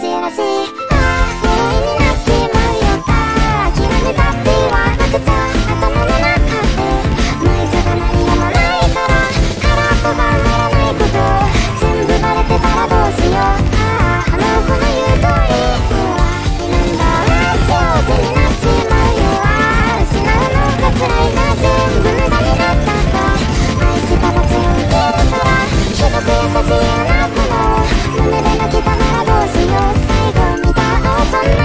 ちらしい。ああ嫌いになっちまうよ。ああ諦めたって言わなくちゃ。頭の中でノイズが鳴りやまないから、カラーとがならないこと全部バレてたらどうしよう。あああの子の言う通り、うわなんだ幸せになっちまうよ。ああ失うのが辛いが全部無駄になったんだ。愛した罰を受けるから、ひどく優しいあなたの胸で泣けたならどうしよう。最後見たそんな